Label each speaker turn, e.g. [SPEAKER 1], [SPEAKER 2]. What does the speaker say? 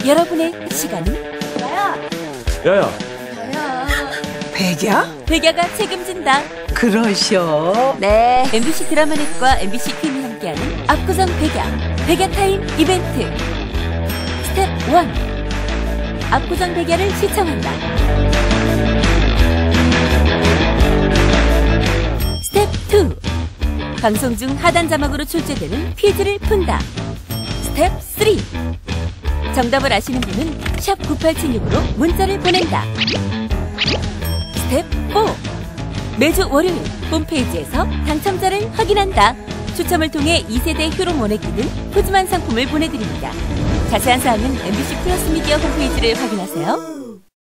[SPEAKER 1] 여러분의 시간은
[SPEAKER 2] 야야.
[SPEAKER 3] 백야?
[SPEAKER 1] 백야가 책임진다.
[SPEAKER 3] 그러셔.
[SPEAKER 1] 네. MBC 드라마넷과 MBC 팀이 함께하는 압구정 백야, 백야타임 이벤트. 스텝 1. 압구정 백야를 시청한다. 스텝 2. 방송 중 하단 자막으로 출제되는 퀴즈를 푼다. 스텝 3. 정답을 아시는 분은 샵 9876으로 문자를 보낸다. 스텝 4. 매주 월요일 홈페이지에서 당첨자를 확인한다. 추첨을 통해 2세대 휴롬 원액기 등 푸짐한 상품을 보내드립니다. 자세한 사항은 MBC 플러스 미디어 홈페이지를 확인하세요.